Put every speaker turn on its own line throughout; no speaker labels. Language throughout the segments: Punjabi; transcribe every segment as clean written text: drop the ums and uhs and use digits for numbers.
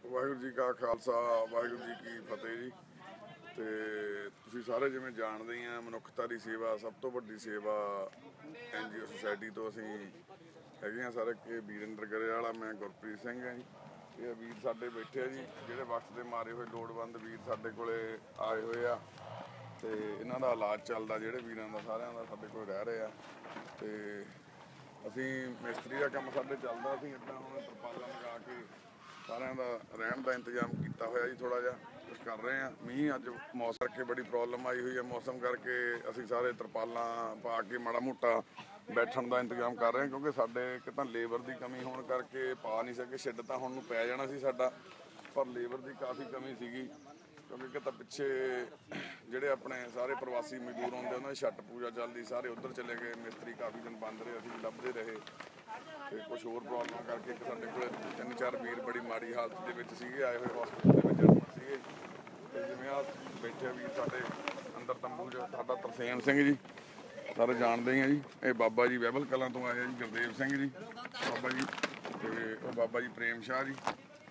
ਵਾਹਿਗੁਰੂ ਜੀ ਕਾ ਖਾਲਸਾ ਵਾਹਿਗੁਰੂ ਜੀ ਕੀ ਫਤਿਹ ਜੀ। ਤੇ ਤੁਸੀਂ ਸਾਰੇ ਜਿਵੇਂ ਜਾਣਦੇ ਹੀ ਆ, ਮਨੁੱਖਤਾ ਦੀ ਸੇਵਾ ਸਭ ਤੋਂ ਵੱਡੀ ਸੇਵਾ NGO ਸੁਸਾਇਟੀ ਤੋਂ ਅਸੀਂ ਹੈਗੇ ਆ ਸਾਰੇ। ਕਿ ਵੀਰਿੰਦਰ ਗਰੇ ਵਾਲਾ, ਮੈਂ ਗੁਰਪ੍ਰੀਤ ਸਿੰਘ ਹਾਂ ਜੀ। ਇਹ ਵੀਰ ਸਾਡੇ ਬੈਠੇ ਆ ਜੀ, ਜਿਹੜੇ ਵਕਤ ਦੇ ਮਾਰੇ ਹੋਏ ਲੋੜਵੰਦ ਵੀਰ ਸਾਡੇ ਕੋਲੇ ਆਏ ਹੋਏ ਆ ਤੇ ਇਹਨਾਂ ਦਾ ਇਲਾਜ ਚੱਲਦਾ। ਜਿਹੜੇ ਵੀਰਾਂ ਦਾ ਸਾਰਿਆਂ ਦਾ ਸਾਡੇ ਕੋਲ ਰਹਿ ਰਹੇ ਆ ਤੇ ਅਸੀਂ ਮਿਸਤਰੀ ਦਾ ਕੰਮ ਸਾਡੇ ਚੱਲਦਾ। ਅਸੀਂ ਇੱਦਾਂ ਹੁਣ ਤਰਪਾਲਾਂ ਲਗਾ ਕੇ ਸਾਰਿਆਂ ਦਾ ਰਹਿਣ ਦਾ ਇੰਤਜ਼ਾਮ ਕੀਤਾ ਹੋਇਆ ਜੀ। ਥੋੜ੍ਹਾ ਜਿਹਾ ਕੁਛ ਕਰ ਰਹੇ ਹਾਂ। ਮੀਂਹ ਅੱਜ ਮੌਸਮ ਕਰਕੇ ਬੜੀ ਪ੍ਰੋਬਲਮ ਆਈ ਹੋਈ ਹੈ, ਮੌਸਮ ਕਰਕੇ ਅਸੀਂ ਸਾਰੇ ਤਰਪਾਲਾਂ ਪਾ ਕੇ ਮਾੜਾ ਮੋਟਾ ਬੈਠਣ ਦਾ ਇੰਤਜ਼ਾਮ ਕਰ ਰਹੇ ਹਾਂ, ਕਿਉਂਕਿ ਸਾਡੇ ਇੱਕ ਤਾਂ ਲੇਬਰ ਦੀ ਕਮੀ ਹੋਣ ਕਰਕੇ ਪਾ ਨਹੀਂ ਸਕੇ। ਸ਼ੈੱਡ ਤਾਂ ਹੁਣ ਨੂੰ ਪੈ ਜਾਣਾ ਸੀ ਸਾਡਾ, ਪਰ ਲੇਬਰ ਦੀ ਕਾਫੀ ਕਮੀ ਸੀਗੀ। ਕਿਉਂਕਿ ਇੱਕ ਤਾਂ ਪਿੱਛੇ ਜਿਹੜੇ ਆਪਣੇ ਸਾਰੇ ਪ੍ਰਵਾਸੀ ਮਜ਼ਦੂਰ ਆਉਂਦੇ ਉਹਨਾਂ ਦੀ ਛੱਟ ਪੂਜਾ ਚੱਲਦੀ, ਸਾਰੇ ਉੱਧਰ ਚਲੇ ਗਏ। ਮਿਸਤਰੀ ਕਾਫੀ ਦਿਨ ਬੰਦ ਰਹੇ, ਅਸੀਂ ਲੱਭਦੇ ਰਹੇ ਤੇ ਕੁਝ ਹੋਰ ਪ੍ਰੋਬਲਮ ਕਰਕੇ ਇੱਕ ਸਾਡੇ ਕੋਲ 3-4 ਵੀਰ ਬੜੀ ਮਾੜੀ ਹਾਲਤ ਦੇ ਵਿੱਚ ਸੀਗੇ, ਆਏ ਹੋਏ ਹਸਪਤਾਲ ਦੇ ਵਿੱਚ ਸੀਗੇ। ਤੇ ਜਿਵੇਂ ਆ ਬੈਠੇ ਵੀਰ ਸਾਡੇ ਅੰਦਰ ਤੰਬੂ 'ਚ, ਸਾਡਾ ਤਰਸੇਮ ਸਿੰਘ ਜੀ ਸਾਰੇ ਜਾਣਦੇ ਹੀ ਆ ਜੀ। ਇਹ ਬਾਬਾ ਜੀ ਬਹਿਬਲ ਕਲਾਂ ਤੋਂ ਆਏ ਆ ਜੀ, ਗੁਰਦੇਵ ਸਿੰਘ ਜੀ ਬਾਬਾ ਜੀ, ਤੇ ਉਹ ਬਾਬਾ ਜੀ ਪ੍ਰੇਮ ਸ਼ਾਹ ਜੀ।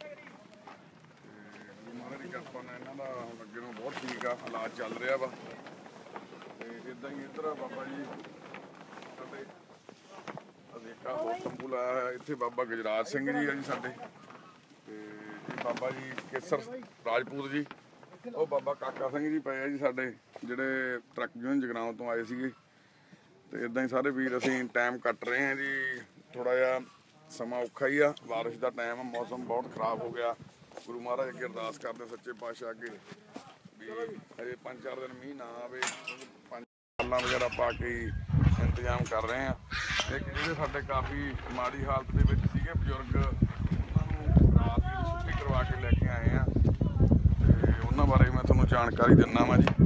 ਮਹਾਰਾਜ ਦੀ ਕਿਰਪਾ ਨਾਲ ਇਹਨਾਂ ਦਾ ਹੁਣ ਅੱਗੇ ਨੂੰ ਬਹੁਤ ਠੀਕ ਆ, ਇਲਾਜ ਚੱਲ ਰਿਹਾ ਵਾ। ਤੇ ਇੱਦਾਂ ਹੀ ਇੱਧਰ ਬਾਬਾ ਜੀ ਸਾਡੇ ਅਨੇਕਾਂ ਹੋਰ ਤੰਬੂ ਲਾਇਆ ਹੋਇਆ। ਇੱਥੇ ਬਾਬਾ ਗਜਰਾਜ ਸਿੰਘ ਜੀ ਆ ਜੀ ਸਾਡੇ, ਤੇ ਇਹ ਬਾਬਾ ਜੀ ਕੇਸਰ ਰਾਜਪੂਤ ਜੀ। ਉਹ ਬਾਬਾ ਕਾਕਾ ਸਿੰਘ ਜੀ ਪਏ ਆ ਜੀ ਸਾਡੇ, ਜਿਹੜੇ ਟਰੱਕ ਯੂਨੀਅਨ ਜਗਰਾਉਂ ਤੋਂ ਆਏ ਸੀਗੇ। ਤੇ ਇੱਦਾਂ ਹੀ ਸਾਰੇ ਵੀਰ ਅਸੀਂ ਟਾਈਮ ਕੱਟ ਰਹੇ ਹਾਂ ਜੀ। ਥੋੜ੍ਹਾ ਜਿਹਾ ਸਮਾਂ ਔਖਾ ਹੀ ਆ, ਬਾਰਿਸ਼ ਦਾ ਟਾਈਮ ਆ, ਮੌਸਮ ਬਹੁਤ ਖਰਾਬ ਹੋ ਗਿਆ। ਗੁਰੂ ਮਹਾਰਾਜ ਅੱਗੇ ਅਰਦਾਸ ਕਰਦੇ ਸੱਚੇ ਪਾਤਸ਼ਾਹ ਅੱਗੇ ਵੀ ਹਜੇ 5-4 ਦਿਨ ਮੀਂਹ ਨਾ ਆਵੇ। 5 ਫਲਾਂ ਵਗੈਰਾ ਪਾ ਕੇ ਇੰਤਜ਼ਾਮ ਕਰ ਰਹੇ ਹਾਂ। ਇੱਕ ਜਿਹੜੇ ਸਾਡੇ ਕਾਫੀ ਮਾੜੀ ਹਾਲਤ ਦੇ ਵਿੱਚ ਸੀਗੇ ਬਜ਼ੁਰਗ, ਉਹਨਾਂ ਨੂੰ ਰਾਤ ਦੀ ਛੁੱਟੀ ਕਰਵਾ ਕੇ ਲੈ ਕੇ ਆਏ ਆ ਤੇ ਉਹਨਾਂ ਬਾਰੇ ਮੈਂ ਤੁਹਾਨੂੰ ਜਾਣਕਾਰੀ ਦਿੰਦਾ ਵਾਂ ਜੀ।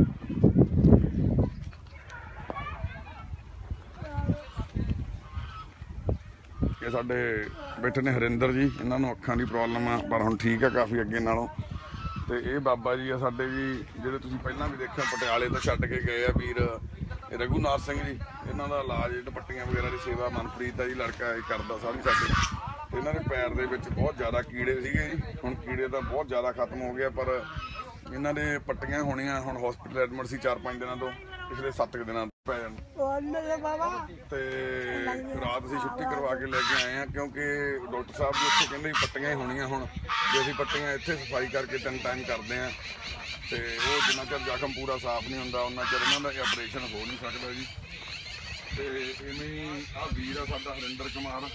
ਇਹ ਸਾਡੇ ਬੈਠੇ ਨੇ ਹਰਿੰਦਰ ਜੀ, ਇਹਨਾਂ ਨੂੰ ਅੱਖਾਂ ਦੀ ਪ੍ਰੋਬਲਮ ਆ, ਪਰ ਹੁਣ ਠੀਕ ਆ ਕਾਫੀ ਅੱਗੇ ਨਾਲੋਂ। ਤੇ ਇਹ ਬਾਬਾ ਜੀ ਆ ਸਾਡੇ ਜੀ, ਜਿਹੜੇ ਤੁਸੀਂ ਪਹਿਲਾਂ ਵੀ ਦੇਖਿਆ ਪਟਿਆਲੇ ਤੋਂ ਛੱਡ ਕੇ ਗਏ ਆ ਵੀਰ, ਇਹ ਰਘੂਨਾਥ ਸਿੰਘ ਜੀ। ਇਹਨਾਂ ਦਾ ਇਲਾਜ ਦੁਪੱਟੀਆਂ ਵਗੈਰਾ ਦੀ ਸੇਵਾ ਮਨਪ੍ਰੀਤ ਆ ਜੀ ਲੜਕਾ, ਇਹ ਕਰਦਾ ਸਾਰੀ ਸਾਡੇ। ਇਹਨਾਂ ਦੇ ਪੈਰ ਦੇ ਵਿੱਚ ਬਹੁਤ ਜ਼ਿਆਦਾ ਕੀੜੇ ਸੀਗੇ ਜੀ, ਹੁਣ ਕੀੜੇ ਤਾਂ ਬਹੁਤ ਜ਼ਿਆਦਾ ਖਤਮ ਹੋ ਗਿਆ, ਪਰ ਇਹਨਾਂ ਦੇ ਪੱਟੀਆਂ ਹੋਣੀਆਂ। ਹੁਣ ਹਸਪੀਟਲ ਐਡਮਿਟ ਸੀ 4-5 ਦਿਨਾਂ ਤੋਂ, ਪਿਛਲੇ 7 ਦਿਨਾਂ ਤੋਂ ਪੈ ਜਾਣ। ਤੇ ਰਾਤ ਅਸੀਂ ਛੁੱਟੀ ਕਰਵਾ ਕੇ ਲੈ ਕੇ ਆਏ ਆ, ਕਿਉਂਕਿ ਡਾਕਟਰ ਸਾਹਿਬ ਵੀ ਇੱਥੇ ਕਹਿੰਦੇ ਪੱਟੀਆਂ ਹੀ ਹੋਣੀਆਂ। ਹੁਣ ਜੇ ਅਸੀਂ ਪੱਟੀਆਂ ਇੱਥੇ ਸਫਾਈ ਕਰਕੇ 3 ਟਾਈਮ ਕਰਦੇ ਆ ਤੇ ਉਹ ਜਿੰਨਾ ਚਿਰ ਜ਼ਖਮ ਪੂਰਾ ਸਾਫ਼ ਨਹੀਂ ਹੁੰਦਾ ਉਹਨਾਂ ਚਿਰ ਇਹਨਾਂ ਦਾ ਆਪਰੇਸ਼ਨ ਹੋ ਨਹੀਂ ਸਕਦਾ ਜੀ। ਤੇ ਇਵੇਂ ਹੀ ਆਹ ਵੀਰ ਆ ਸਾਡਾ ਹਰਿੰਦਰ ਕੁਮਾਰ,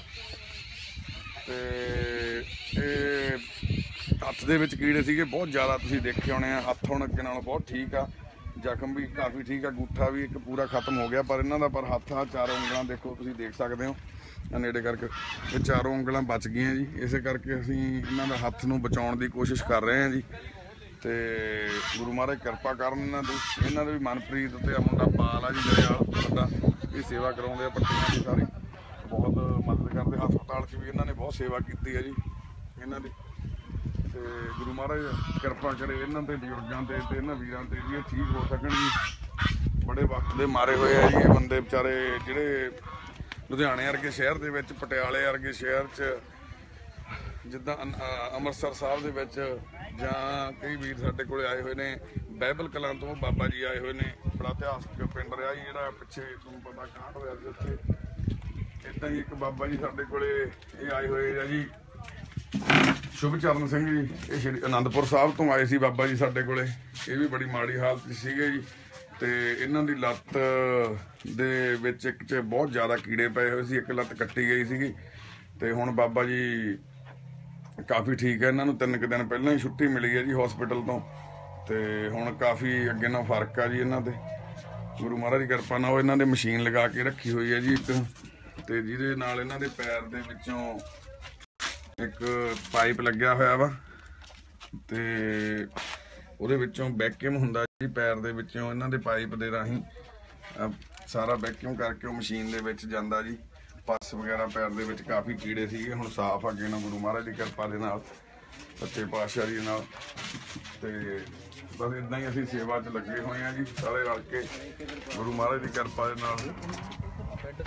ਤੇ ਇਹ ਹੱਥ ਦੇ ਵਿੱਚ ਕੀੜੇ ਸੀਗੇ ਬਹੁਤ ਜ਼ਿਆਦਾ, ਤੁਸੀਂ ਦੇਖੇ ਹੋਣੇ ਆ। ਹੱਥ ਹੁਣ ਅੱਗੇ ਨਾਲੋਂ ਬਹੁਤ ਠੀਕ ਆ, ਜ਼ਖਮ ਵੀ ਕਾਫੀ ਠੀਕ ਆ, ਅੰਗੂਠਾ ਵੀ ਇੱਕ ਪੂਰਾ ਖਤਮ ਹੋ ਗਿਆ। ਪਰ ਇਹਨਾਂ ਦਾ ਹੱਥ ਆ 4 ਉਂਗਲਾਂ ਦੇਖੋ, ਤੁਸੀਂ ਦੇਖ ਸਕਦੇ ਹੋ ਨੇੜੇ ਕਰਕੇ, ਇਹ 4 ਉਂਗਲਾਂ ਬਚ ਗਈਆਂ ਜੀ। ਇਸੇ ਕਰਕੇ ਅਸੀਂ ਇਹਨਾਂ ਦਾ ਹੱਥ ਨੂੰ ਬਚਾਉਣ ਦੀ ਕੋਸ਼ਿਸ਼ ਕਰ ਰਹੇ ਹਾਂ ਜੀ। ਤੇ ਗੁਰੂ ਮਹਾਰਾਜ ਕਿਰਪਾ ਕਰਨ ਇਹਨਾਂ ਦੇ ਵੀ ਮਨਪ੍ਰੀਤ ਤੇ ਆ ਮੁੰਡਾ ਪਾਲ ਆ ਜੀ ਦਰਿਆਲ ਸਾਡਾ, ਇਹ ਸੇਵਾ ਕਰਾਉਂਦੇ ਆ ਪੱਟੀਆਂ ਦੀ, ਸਾਰੀ ਬਹੁਤ ਮਦਦ ਕਰਦੇ। ਹਸਪਤਾਲ 'ਚ ਵੀ ਇਹਨਾਂ ਨੇ ਬਹੁਤ ਸੇਵਾ ਕੀਤੀ ਹੈ ਜੀ ਇਹਨਾਂ ਦੀ। ਤੇ ਗੁਰੂ ਮਹਾਰਾਜ ਕਿਰਪਾ ਕਰੇ ਇਹਨਾਂ ਤੇ, ਬਜ਼ੁਰਗਾਂ ਤੇ ਇਹਨਾਂ ਵੀਰਾਂ ਤੇ ਜੀ, ਇਹ ਠੀਕ ਹੋ ਸਕਣ ਜੀ। ਬੜੇ ਵਕਤ ਦੇ ਮਾਰੇ ਹੋਏ ਆ ਜੀ ਇਹ ਬੰਦੇ ਵਿਚਾਰੇ, ਜਿਹੜੇ ਲੁਧਿਆਣੇ ਵਰਗੇ ਸ਼ਹਿਰ ਦੇ ਵਿੱਚ, ਪਟਿਆਲੇ ਵਰਗੇ ਸ਼ਹਿਰ 'ਚ, ਜਿੱਦਾਂ ਅੰਮ੍ਰਿਤਸਰ ਸਾਹਿਬ ਦੇ ਵਿੱਚ, ਜਾਂ ਕਈ ਵੀਰ ਸਾਡੇ ਕੋਲ ਆਏ ਹੋਏ ਨੇ ਬਹਿਬਲ ਕਲਾਂ ਤੋਂ। ਬਾਬਾ ਜੀ ਆਏ ਹੋਏ ਨੇ, ਬੜਾ ਇਤਿਹਾਸਕ ਪਿੰਡ ਰਿਹਾ ਜੀ, ਜਿਹੜਾ ਪਿੱਛੇ ਤੁਹਾਨੂੰ ਪਤਾ ਕਾਂਡ ਹੋਇਆ ਸੀ ਉੱਥੇ। ਇੱਦਾਂ ਹੀ ਇੱਕ ਬਾਬਾ ਜੀ ਸਾਡੇ ਕੋਲੇ ਇਹ ਆਏ ਹੋਏ ਆ ਜੀ, ਸ਼ੁਭਚਰਨ ਸਿੰਘ ਜੀ, ਇਹ ਸ਼੍ਰੀ ਅਨੰਦਪੁਰ ਸਾਹਿਬ ਤੋਂ ਆਏ ਸੀ ਬਾਬਾ ਜੀ ਸਾਡੇ ਕੋਲੇ। ਇਹ ਵੀ ਬੜੀ ਮਾੜੀ ਹਾਲਤ ਸੀਗੇ ਜੀ, ਤੇ ਇਹਨਾਂ ਦੀ ਲੱਤ ਦੇ ਵਿੱਚ ਇੱਕ 'ਚ ਬਹੁਤ ਜ਼ਿਆਦਾ ਕੀੜੇ ਪਏ ਹੋਏ ਸੀ, ਇੱਕ ਲੱਤ ਕੱਟੀ ਗਈ ਸੀਗੀ। ਤੇ ਹੁਣ ਬਾਬਾ ਜੀ ਕਾਫੀ ਠੀਕ ਹੈ, ਇਹਨਾਂ ਨੂੰ 3 ਦਿਨ ਪਹਿਲਾਂ ਹੀ ਛੁੱਟੀ ਮਿਲੀ ਹੈ ਜੀ ਹਸਪੀਟਲ ਤੋਂ, ਤੇ ਹੁਣ ਕਾਫੀ ਅੱਗੇ ਨਾਲ ਫਰਕ ਆ ਜੀ ਇਹਨਾਂ ਤੇ। ਗੁਰੂ ਮਹਾਰਾਜ ਦੀ ਕਿਰਪਾ ਨਾਲ ਉਹ ਇਹਨਾਂ ਦੇ ਮਸ਼ੀਨ ਲਗਾ ਕੇ ਰੱਖੀ ਹੋਈ ਹੈ ਜੀ ਇੱਕ, ਤੇ ਜਿਹਦੇ ਨਾਲ ਇਹਨਾਂ ਦੇ ਪੈਰ ਦੇ ਵਿੱਚੋਂ ਇੱਕ ਪਾਈਪ ਲੱਗਿਆ ਹੋਇਆ ਵਾ, ਤੇ ਉਹਦੇ ਵਿੱਚੋਂ ਵੈਕਿਊਮ ਹੁੰਦਾ ਜੀ ਪੈਰ ਦੇ ਵਿੱਚੋਂ। ਇਹਨਾਂ ਦੇ ਪਾਈਪ ਦੇ ਰਾਹੀਂ ਸਾਰਾ ਵੈਕਿਊਮ ਕਰਕੇ ਉਹ ਮਸ਼ੀਨ ਦੇ ਵਿੱਚ ਜਾਂਦਾ ਜੀ। ਪੱਸ ਵਗੈਰਾ ਪੈਰ ਦੇ ਵਿੱਚ ਕਾਫੀ ਕੀੜੇ ਸੀਗੇ, ਹੁਣ ਸਾਫ਼ ਅੱਗੇ ਨਾਲ ਗੁਰੂ ਮਹਾਰਾਜ ਦੀ ਕਿਰਪਾ ਦੇ ਨਾਲ, ਸੱਚੇ ਪਾਤਸ਼ਾਹ ਜੀ ਨਾਲ। ਤੇ ਬਸ ਇੱਦਾਂ ਹੀ ਅਸੀਂ ਸੇਵਾ 'ਚ ਲੱਗੇ ਹੋਏ ਹਾਂ ਜੀ ਸਾਰੇ ਰਲ ਕੇ, ਗੁਰੂ ਮਹਾਰਾਜ ਦੀ ਕਿਰਪਾ ਦੇ ਨਾਲ।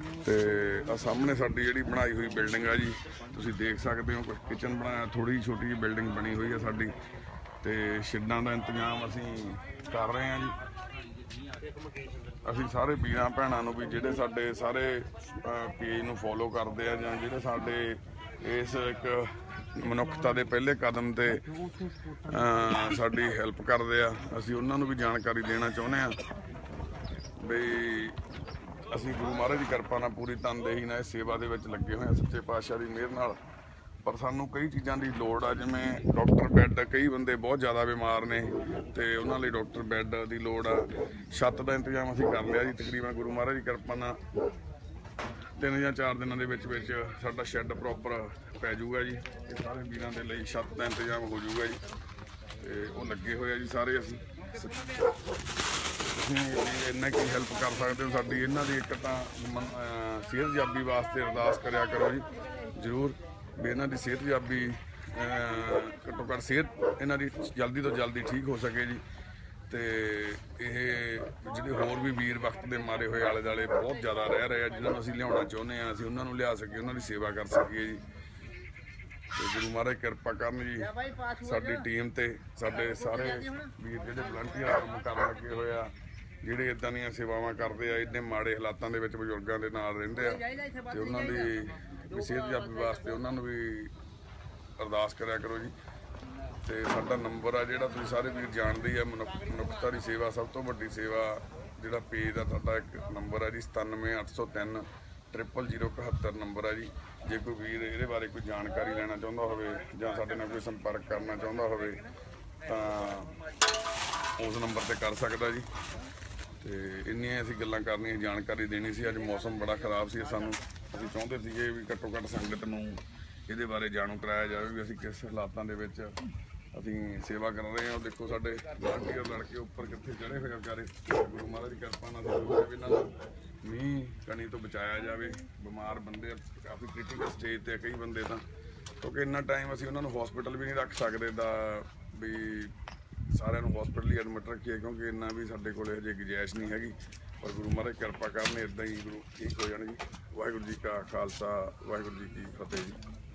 ਤੇ ਆ ਸਾਹਮਣੇ ਸਾਡੀ ਜਿਹੜੀ ਬਣਾਈ ਹੋਈ ਬਿਲਡਿੰਗ ਆ ਜੀ, ਤੁਸੀਂ ਦੇਖ ਸਕਦੇ ਹੋ। ਕਿਚਨ ਬਣਾਇਆ, ਥੋੜੀ ਛੋਟੀ ਜਿਹੀ ਬਿਲਡਿੰਗ ਬਣੀ ਹੋਈ ਆ ਸਾਡੀ, ਤੇ ਸ਼ੈੱਡਾਂ ਦਾ ਇੰਤਜ਼ਾਮ ਅਸੀਂ ਕਰ ਰਹੇ ਹਾਂ ਜੀ। ਅਸੀਂ ਸਾਰੇ ਵੀਰਾਂ ਭੈਣਾਂ ਨੂੰ ਵੀ ਜਿਹੜੇ ਸਾਡੇ ਸਾਰੇ ਪੇਜ ਨੂੰ ਫੋਲੋ ਕਰਦੇ ਆ, ਜਾਂ ਜਿਹੜੇ ਸਾਡੇ ਇਸ ਇੱਕ ਮਨੁੱਖਤਾ ਦੇ ਪਹਿਲੇ ਕਦਮ ਤੇ ਸਾਡੀ ਹੈਲਪ ਕਰਦੇ ਆ, ਅਸੀਂ ਉਹਨਾਂ ਨੂੰ ਵੀ ਜਾਣਕਾਰੀ ਦੇਣਾ ਚਾਹੁੰਦੇ ਆ ਬਈ ਅਸੀਂ ਗੁਰੂ ਮਹਾਰਾਜ ਦੀ ਕਿਰਪਾ ਨਾਲ ਪੂਰੀ ਤਨਦੇਹੀ ਨਾਲ ਇਸ ਸੇਵਾ ਦੇ ਵਿੱਚ ਲੱਗੇ ਹੋਏ ਆ, ਸੱਚੇ ਪਾਤਸ਼ਾਹ ਦੀ ਮਿਹਰ ਨਾਲ। ਪਰ ਸਾਨੂੰ ਕਈ ਚੀਜ਼ਾਂ ਦੀ ਲੋੜ ਆ, ਜਿਵੇਂ ਡਾਕਟਰ ਬੈੱਡ, ਕਈ ਬੰਦੇ ਬਹੁਤ ਜ਼ਿਆਦਾ ਬਿਮਾਰ ਨੇ ਤੇ ਉਹਨਾਂ ਲਈ ਡਾਕਟਰ ਬੈੱਡ ਦੀ ਲੋੜ ਆ। ਛੱਤ ਦਾ ਇੰਤਜ਼ਾਮ ਅਸੀਂ ਕਰ ਲਿਆ ਜੀ, ਤਕਰੀਬਨ ਗੁਰੂ ਮਹਾਰਾਜ ਦੀ ਕਿਰਪਾ ਨਾਲ 3 ਜਾਂ 4 ਦਿਨਾਂ ਦੇ ਵਿੱਚ ਸਾਡਾ ਸ਼ੈੱਡ ਪ੍ਰੋਪਰ ਪੈ ਜਾਊਗਾ ਜੀ। ਇਹ ਸਾਰੇ ਵੀਰਾਂ ਦੇ ਲਈ ਛੱਤ ਦਾ ਇੰਤਜ਼ਾਮ ਹੋ ਜਾਊਗਾ ਜੀ, ਤੇ ਉਹ ਲੱਗੇ ਹੋਏ ਆ ਜੀ ਸਾਰੇ। ਅਸੀਂ ਇੰਨਾ ਕੀ ਹੈਲਪ ਕਰ ਸਕਦੇ ਹੋ ਸਾਡੀ, ਇਹਨਾਂ ਦੀ ਇੱਕ ਤਾਂ ਸਿਹਤਯਾਬੀ ਵਾਸਤੇ ਅਰਦਾਸ ਕਰਿਆ ਕਰੋ ਜੀ ਜ਼ਰੂਰ, ਵੀ ਇਹਨਾਂ ਦੀ ਸਿਹਤਯਾਬੀ ਘੱਟੋ ਘੱਟ ਸਿਹਤ ਇਹਨਾਂ ਦੀ ਜਲਦੀ ਤੋਂ ਜਲਦੀ ਠੀਕ ਹੋ ਸਕੇ ਜੀ। ਤੇ ਇਹ ਜਿਹੜੇ ਹੋਰ ਵੀ ਵੀਰ ਵਕਤ ਦੇ ਮਾਰੇ ਹੋਏ ਆਲੇ ਦੁਆਲੇ ਬਹੁਤ ਜ਼ਿਆਦਾ ਰਹਿ ਰਹੇ ਆ, ਜਿਹਨਾਂ ਨੂੰ ਅਸੀਂ ਲਿਆਉਣਾ ਚਾਹੁੰਦੇ ਆ, ਅਸੀਂ ਉਹਨਾਂ ਨੂੰ ਲਿਆ ਸਕੀਏ, ਉਹਨਾਂ ਦੀ ਸੇਵਾ ਕਰ ਸਕੀਏ ਜੀ। ਤੇ ਗੁਰੂ ਮਹਾਰਾਜ ਕਿਰਪਾ ਕਰਨ ਜੀ ਸਾਡੀ ਟੀਮ ਤੇ, ਸਾਡੇ ਸਾਰੇ ਵੀਰ ਜਿਹੜੇ ਵਲੰਟੀਅਰ ਕੰਮ ਕਰਨ ਲੱਗੇ ਹੋਏ ਆ, ਜਿਹੜੇ ਇਦਾਂ ਦੀਆਂ ਸੇਵਾਵਾਂ ਕਰਦੇ ਆ, ਇੰਨੇ ਮਾੜੇ ਹਾਲਾਤਾਂ ਦੇ ਵਿੱਚ ਬਜ਼ੁਰਗਾਂ ਦੇ ਨਾਲ ਰਹਿੰਦੇ ਆ, ਤੇ ਉਹਨਾਂ ਦੀ ਸਿਹਤਯਾਬੀ ਵਾਸਤੇ ਉਹਨਾਂ ਨੂੰ ਵੀ ਅਰਦਾਸ ਕਰਿਆ ਕਰੋ ਜੀ। ਤੇ ਸਾਡਾ ਨੰਬਰ ਆ ਜਿਹੜਾ ਤੁਸੀਂ ਸਾਰੇ ਵੀਰ ਜਾਣਦੇ ਆ, ਮਨੁੱਖਤਾ ਦੀ ਸੇਵਾ ਸਭ ਤੋਂ ਵੱਡੀ ਸੇਵਾ, ਜਿਹੜਾ ਪੇਜ ਦਾ ਸਾਡਾ ਇੱਕ ਨੰਬਰ ਆ ਜੀ 97803 00071 ਨੰਬਰ ਆ ਜੀ। ਜੇ ਕੋਈ ਵੀਰ ਇਹਦੇ ਬਾਰੇ ਕੋਈ ਜਾਣਕਾਰੀ ਲੈਣਾ ਚਾਹੁੰਦਾ ਹੋਵੇ ਜਾਂ ਸਾਡੇ ਨਾਲ ਕੋਈ ਸੰਪਰਕ ਕਰਨਾ ਚਾਹੁੰਦਾ ਹੋਵੇ ਤਾਂ ਉਸ ਨੰਬਰ ਤੇ ਕਰ ਸਕਦਾ ਜੀ। ਤੇ ਇੰਨੀਆਂ ਅਸੀਂ ਗੱਲਾਂ ਕਰਨੀਆਂ, ਜਾਣਕਾਰੀ ਦੇਣੀ ਸੀ। ਅੱਜ ਮੌਸਮ ਬੜਾ ਖਰਾਬ ਸੀ, ਅਸੀਂ ਚਾਹੁੰਦੇ ਸੀਗੇ ਵੀ ਘੱਟੋ ਘੱਟ ਸੰਗਤ ਨੂੰ ਇਹਦੇ ਬਾਰੇ ਜਾਣੂ ਕਰਾਇਆ ਜਾਵੇ ਵੀ ਅਸੀਂ ਕਿਸ ਹਾਲਾਤਾਂ ਦੇ ਵਿੱਚ ਅਸੀਂ ਸੇਵਾ ਕਰ ਰਹੇ ਹਾਂ। ਉਹ ਦੇਖੋ ਸਾਡੇ ਵਲੰਟੀਅਰ ਲੜਕੇ ਉੱਪਰ ਕਿੱਥੇ ਚੜ੍ਹੇ ਹੋਏ ਵਿਚਾਰੇ, ਗੁਰੂ ਮਹਾਰਾਜ ਦੀ ਕਿਰਪਾ ਨਾਲ ਇਹਨਾਂ ਨੂੰ ਮੀਂਹ ਕਣੀ ਤੋਂ ਬਚਾਇਆ ਜਾਵੇ। ਬਿਮਾਰ ਬੰਦੇ ਕਾਫੀ ਕ੍ਰਿਟੀਕਲ ਸਟੇਜ ਤੇ ਕਈ ਬੰਦੇ ਤਾਂ, ਕਿਉਂਕਿ ਇੰਨਾ ਟਾਈਮ ਅਸੀਂ ਉਹਨਾਂ ਨੂੰ ਹਸਪੀਟਲ ਵੀ ਨਹੀਂ ਰੱਖ ਸਕਦੇ ਦਾ ਵੀ ਸਾਰਿਆਂ ਨੂੰ ਹਸਪੀਟਲ ਹੀ ਐਡਮਿਟ ਰੱਖੀਏ, ਕਿਉਂਕਿ ਇੰਨਾ ਵੀ ਸਾਡੇ ਕੋਲ ਹਜੇ ਗੁੰਜਾਇਸ਼ ਨਹੀਂ ਹੈਗੀ। ਪਰ ਗੁਰੂ ਮਹਾਰਾਜ ਕਿਰਪਾ ਕਰਨ, ਇੱਦਾਂ ਹੀ ਗੁਰੂ ਠੀਕ ਹੋ ਜਾਣ ਜੀ। ਵਾਹਿਗੁਰੂ ਜੀ ਕਾ ਖਾਲਸਾ, ਵਾਹਿਗੁਰੂ ਜੀ ਕੀ ਫਤਿਹ ਜੀ।